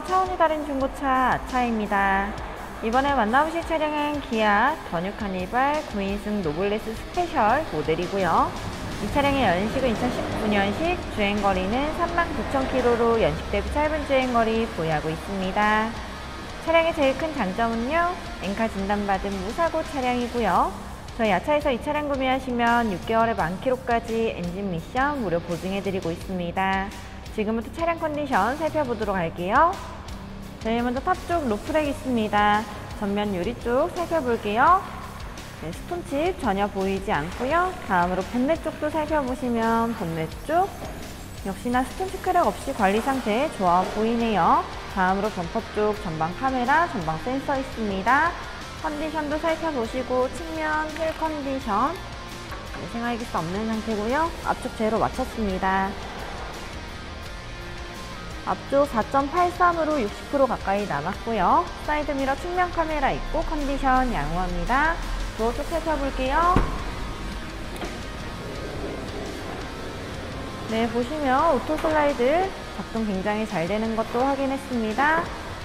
차원이 다른 중고차 아차입니다. 이번에 만나보실 차량은 기아 더뉴 카니발 9인승 노블레스 스페셜 모델이고요. 이 차량의 연식은 2019년식, 주행거리는 39,000km로 연식 대비 짧은 주행거리 보유하고 있습니다. 차량의 제일 큰 장점은요, 엔카 진단받은 무사고 차량이고요. 저희 아차에서 이 차량 구매하시면 6개월에 10,000km까지 엔진 미션 무료 보증해드리고 있습니다. 지금부터 차량 컨디션 살펴보도록 할게요. 저희 먼저 탑 쪽 루프랙 있습니다. 전면 유리 쪽 살펴볼게요. 네, 스톤칩 전혀 보이지 않고요. 다음으로 본넷 쪽도 살펴보시면 본넷 쪽 역시나 스톤칩 크랙 없이 관리 상태 좋아 보이네요. 다음으로 범퍼 쪽 전방 카메라, 전방 센서 있습니다. 컨디션도 살펴보시고 측면 휠 컨디션 네, 생활기스 없는 상태고요. 앞쪽 제로 마쳤습니다. 앞쪽 4.83으로 60% 가까이 남았고요. 사이드미러 측면 카메라 있고 컨디션 양호합니다. 도어 쪽 살펴볼게요. 네, 보시면 오토 슬라이드 작동 굉장히 잘 되는 것도 확인했습니다.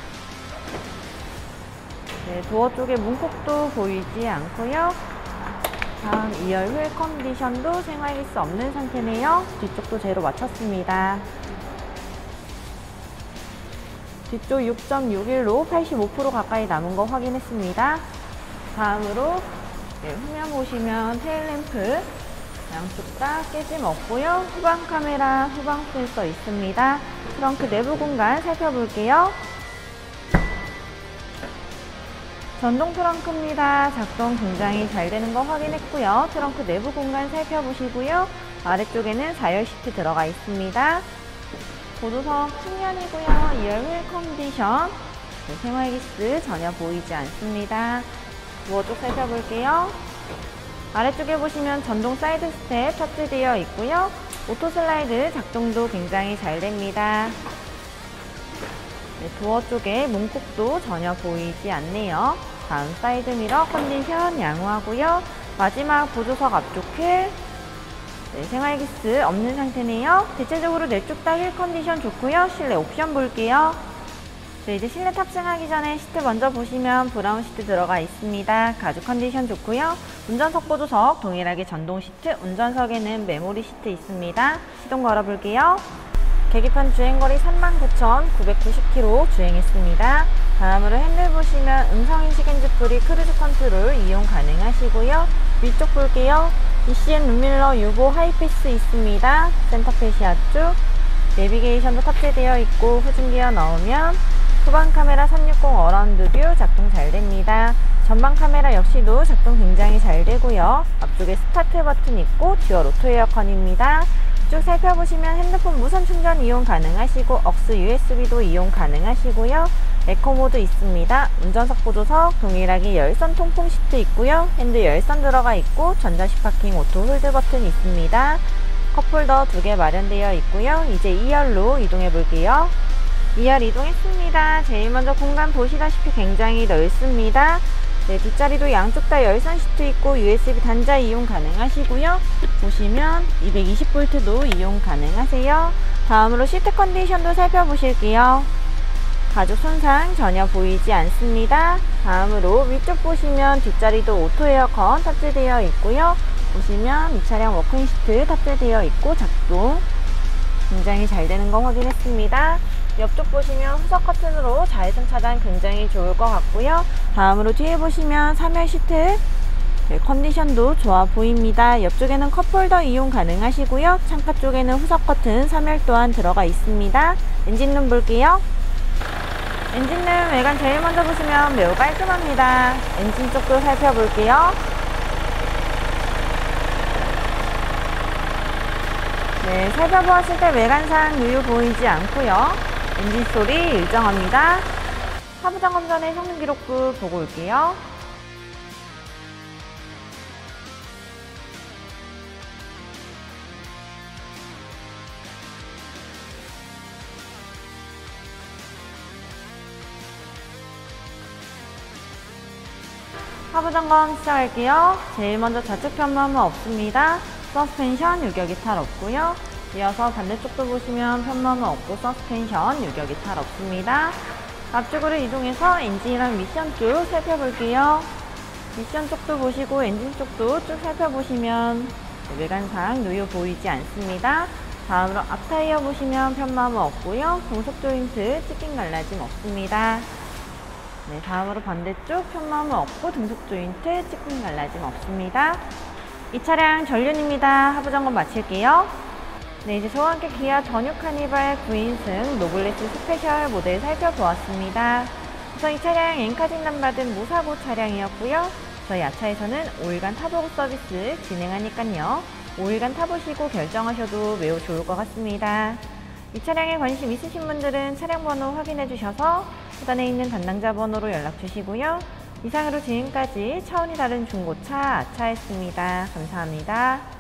네, 도어 쪽에 문콕도 보이지 않고요. 다음 2열 휠 컨디션도 생활기스 없는 상태네요. 뒤쪽도 제로 마쳤습니다. 뒤쪽 6.61로 85% 가까이 남은 거 확인했습니다. 다음으로 네, 후면 보시면 테일램프 양쪽 다 깨짐 없고요. 후방 카메라, 후방 센서 있습니다. 트렁크 내부 공간 살펴볼게요. 전동 트렁크입니다. 작동 굉장히 잘 되는 거 확인했고요. 트렁크 내부 공간 살펴보시고요. 아래쪽에는 4열 시트 들어가 있습니다. 보조석 측면이고요. 2열 휠 컨디션 네, 생활기스 전혀 보이지 않습니다. 도어 쪽 살펴볼게요. 아래쪽에 보시면 전동 사이드 스텝 탑재되어 있고요. 오토 슬라이드 작동도 굉장히 잘 됩니다. 네, 도어 쪽에 문콕도 전혀 보이지 않네요. 다음 사이드 미러 컨디션 양호하고요. 마지막 보조석 앞쪽 휠 네, 생활기스 없는 상태네요. 대체적으로 내쪽 다 휠 컨디션 좋고요. 실내 옵션 볼게요. 네, 이제 실내 탑승하기 전에 시트 먼저 보시면 브라운 시트 들어가 있습니다. 가죽 컨디션 좋고요. 운전석 보조석 동일하게 전동 시트, 운전석에는 메모리 시트 있습니다. 시동 걸어볼게요. 계기판 주행거리 39,990km 주행했습니다. 다음으로 핸들 보시면 음성인식 핸즈프리 크루즈 컨트롤 이용 가능하시고요. 위쪽 볼게요. ECN 룸밀러 유보 하이패스 있습니다. 센터페시아 쪽 내비게이션도 탑재되어 있고 후진기어 넣으면 후방 카메라 360 어라운드 뷰 작동 잘 됩니다. 전방 카메라 역시도 작동 굉장히 잘 되고요. 앞쪽에 스타트 버튼 있고 듀얼 오토 에어컨입니다. 쭉 살펴보시면 핸드폰 무선 충전 이용 가능하시고 억스 USB도 이용 가능하시고요. 에코모드 있습니다. 운전석 보조석 동일하게 열선 통풍 시트 있고요. 핸들 열선 들어가 있고 전자식 파킹 오토 홀드 버튼 있습니다. 컵홀더 2개 마련되어 있고요. 이제 2열로 이동해 볼게요. 2열 이동했습니다. 제일 먼저 공간 보시다시피 굉장히 넓습니다. 네, 뒷자리도 양쪽 다 열선 시트 있고 USB 단자 이용 가능하시고요. 보시면 220V도 이용 가능하세요. 다음으로 시트 컨디션도 살펴보실게요. 가죽 손상 전혀 보이지 않습니다. 다음으로 위쪽 보시면 뒷자리도 오토 에어컨 탑재되어 있고요. 보시면 이 차량 워크인 시트 탑재되어 있고 작동 굉장히 잘 되는 거 확인했습니다. 옆쪽 보시면 후석 커튼으로 자외선 차단 굉장히 좋을 것 같고요. 다음으로 뒤에 보시면 3열 시트 네, 컨디션도 좋아 보입니다. 옆쪽에는 컵홀더 이용 가능하시고요. 창가 쪽에는 후석 커튼 3열 또한 들어가 있습니다. 엔진룸 볼게요. 엔진룸 외관 제일 먼저 보시면 매우 깔끔합니다. 엔진 쪽도 살펴볼게요. 네, 살펴보았을 때 외관상 유유 보이지 않고요. 엔진 소리 일정합니다. 하부 점검 전에 성능 기록부 보고 올게요. 하부 점검 시작할게요. 제일 먼저 좌측 편마모 없습니다. 서스펜션 유격 이탈 없고요. 이어서 반대쪽도 보시면 편마모 없고 서스펜션, 유격이 잘 없습니다. 앞쪽으로 이동해서 엔진이랑 미션 쪽 살펴볼게요. 미션 쪽도 보시고 엔진 쪽도 쭉 살펴보시면 외관상 누유 보이지 않습니다. 다음으로 앞타이어 보시면 편마모 없고요. 공속 조인트 찢긴 갈라짐 없습니다. 네, 다음으로 반대쪽 편마모 없고 등속 조인트 찢긴 갈라짐 없습니다. 이 차량 전륜입니다. 하부 점검 마칠게요. 네, 이제 저와 함께 기아 전유 카니발 9인승 노블레스 스페셜 모델 살펴보았습니다. 우선 이 차량 엔카 진단받은 무사고 차량이었고요. 저희 야차에서는 5일간 타보고 서비스 진행하니까요. 5일간 타보시고 결정하셔도 매우 좋을 것 같습니다. 이 차량에 관심 있으신 분들은 차량 번호 확인해 주셔서 하단에 있는 담당자 번호로 연락 주시고요. 이상으로 지금까지 차원이 다른 중고차 아차였습니다. 감사합니다.